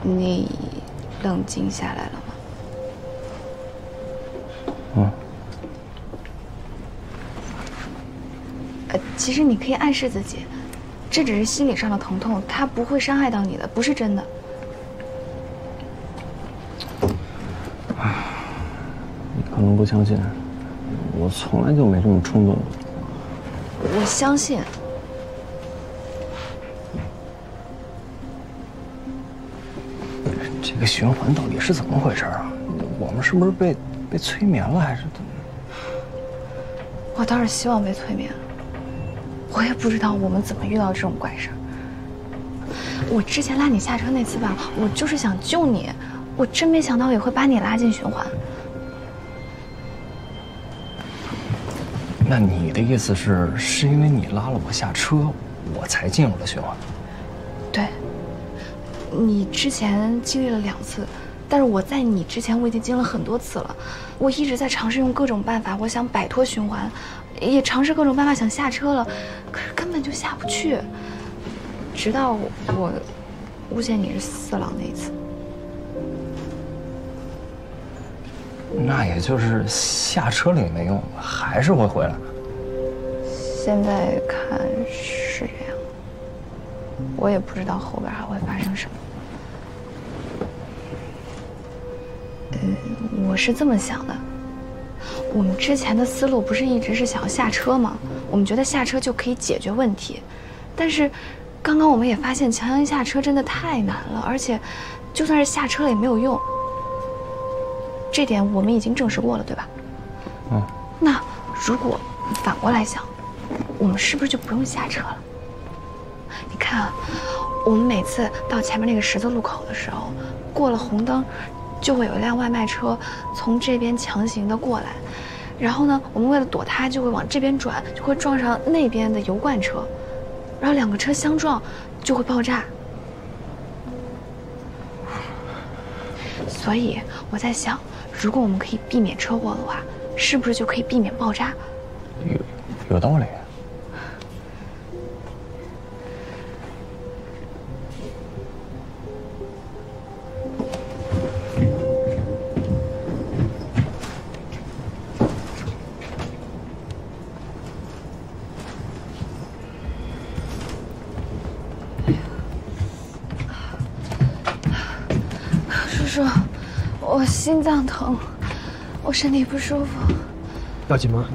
你冷静下来了吗？其实你可以暗示自己，这只是心理上的疼痛，它不会伤害到你的，不是真的。 你可能不相信，我从来就没这么冲动过。 我相信。 这个循环到底是怎么回事啊？我们是不是被催眠了，还是怎么？ 我倒是希望被催眠。我也不知道我们怎么遇到这种怪事儿。我之前拉你下车那次吧，我就是想救你，我真没想到也会把你拉进循环。 那你的意思是因为你拉了我下车，我才进入了循环？ 对。你之前经历了2次，但是我在你之前我已经经历了很多次了。我一直在尝试用各种办法，我想摆脱循环，也尝试各种办法想下车了，可是根本就下不去。直到我诬陷你是4郎那一次。 那也就是下车了也没用，还是会回来。 现在看是这样，我也不知道后边还会发生什么。我是这么想的，我们之前的思路不是一直是想要下车吗？我们觉得下车就可以解决问题，但是刚刚我们也发现强行下车真的太难了，而且就算是下车了也没有用。这点我们已经证实过了，对吧？那如果反过来想，我们是不是就不用下车了？你看啊，我们每次到前面那个十字路口的时候，过了红灯，就会有一辆外卖车从这边强行的过来，然后呢，我们为了躲它，就会往这边转，就会撞上那边的油罐车，然后2个车相撞就会爆炸。所以我在想，如果我们可以避免车祸的话，是不是就可以避免爆炸？ 有道理。 叔叔，我心脏疼，我身体不舒服。 要紧吗？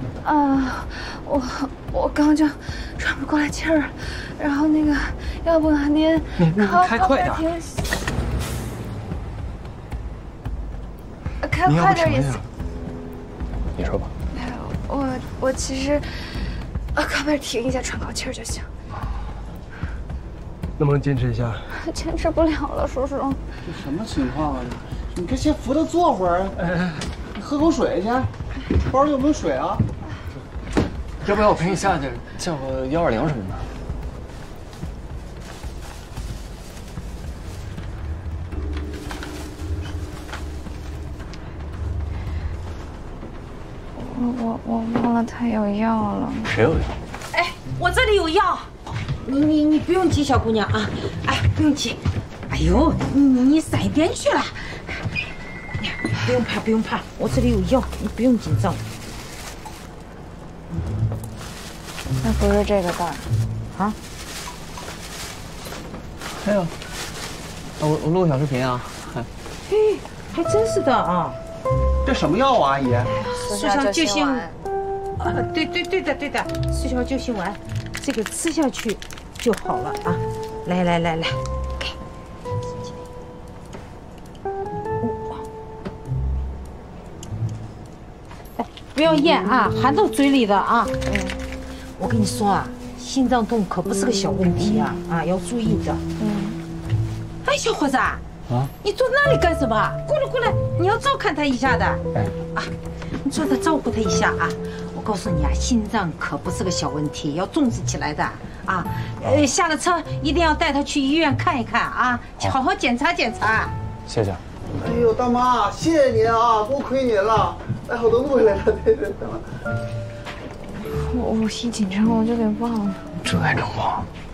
我刚就喘不过来气儿，然后那个，要不您开快点， 开快点也行。 你说吧。 我其实，靠边停一下，喘口气儿就行。 能不能坚持一下？ 坚持不了了，叔叔。 这什么情况啊？你这先扶他坐会儿，你喝口水去。包里有没有水啊？ 要不要我陪你下去，叫个120什么的？ 我忘了他有药了。 谁有药？ 哎，我这里有药，你不用急，小姑娘啊，哎，不用急。哎呦，你闪一边去了。不用怕，我这里有药，你不用紧张。 那不是这个袋儿啊？ 还有，我录个小视频啊。 嘿，还真是的啊。 这什么药啊，阿姨？ 速效救心丸。对的，速效救心丸，这个吃下去就好了啊。来，给。不要咽啊，含到嘴里的啊。我跟你说啊，心脏动可不是个小问题啊，要注意的。哎，小伙子啊，你坐那里干什么？过来，你要照看他一下的。你坐着照顾他一下啊。我告诉你啊，心脏可不是个小问题，要重视起来的啊。下了车一定要带他去医院看一看啊，好好检查检查。 谢谢。 哎呦，大妈，谢谢您啊，多亏您了。哎，我都录下来了，对，大妈。 我一紧张我就给忘了。 这还能忘？